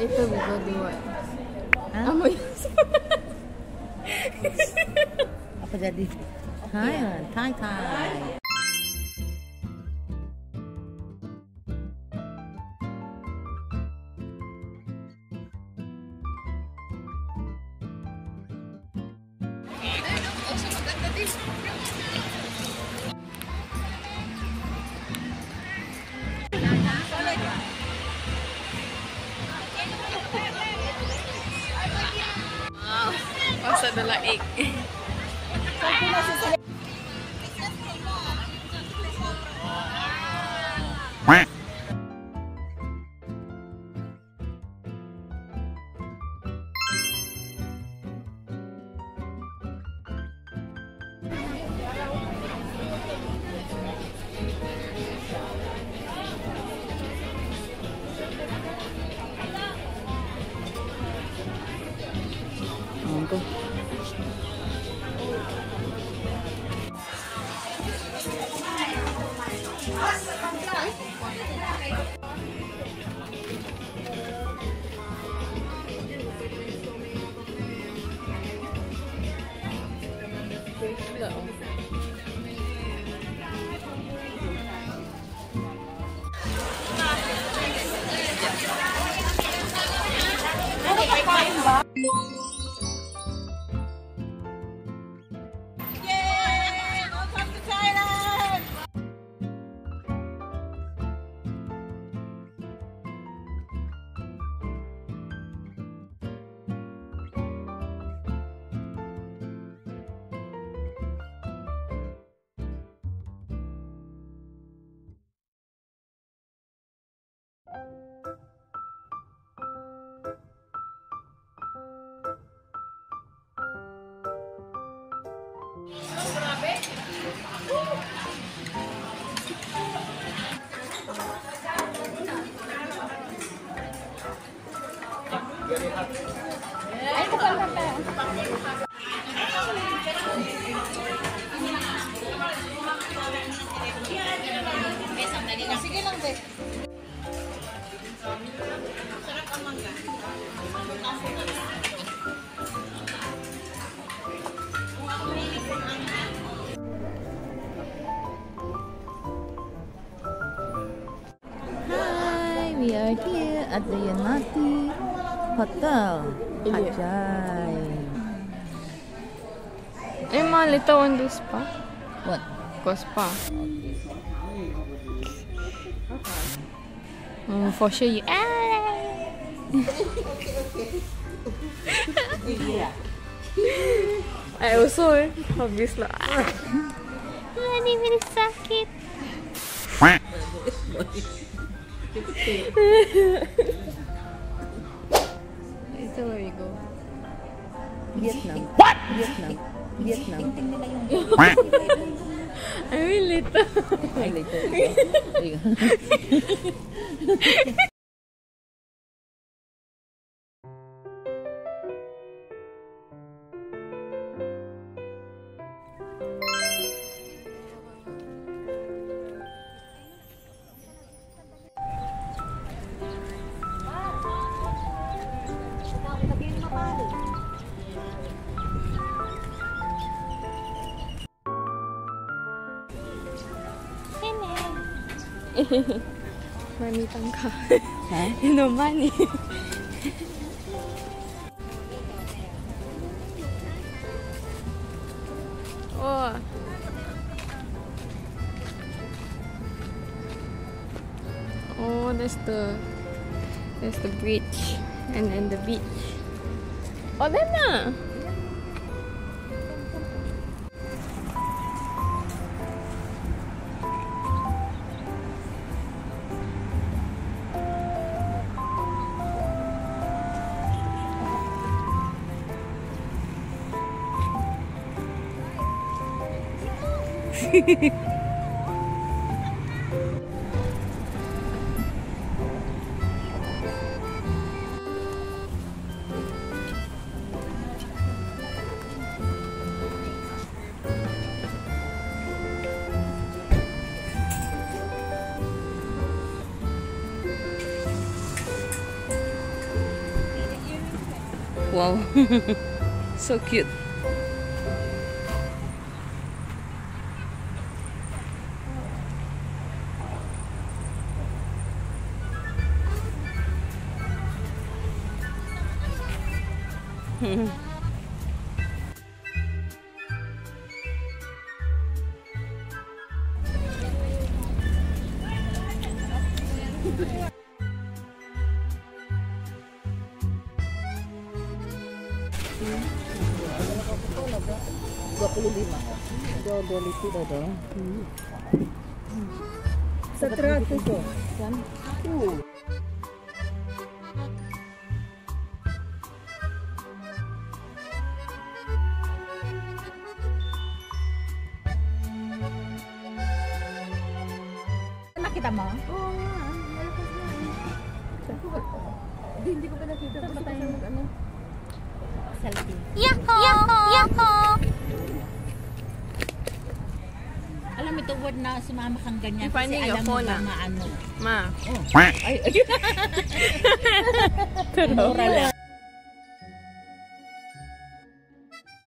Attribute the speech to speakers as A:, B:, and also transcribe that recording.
A: Later we go do what?
B: Hah? Apa jadi? Thai.
A: Masa adalah egg.
C: Sige lang, Bek.
B: Hi, we are here at the Yanati Hotel. Ajay.
A: Eh, malita on do spa.
B: What?
A: Go spa. For sure you. I also habis lah. Ini very sakit. It's where we go.
B: Vietnam. What? Vietnam.
A: I will later. Money tangka. No money. Oh. Oh, that's the bridge and then the beach. Oh, then na. Wow. So cute.
B: Sa trato to. Nakita mo? Oo nga. Hindi ko pa nakita. Ba tayo ano? Selfie.
C: Yako! Yako!
B: Alam mo ito word na si mama kang ganyan kasi
A: Finding
B: alam
A: your
B: mo
A: phone,
B: ba
A: ah.
B: maano.
A: Ma.
B: Ay, ay. Mura lang.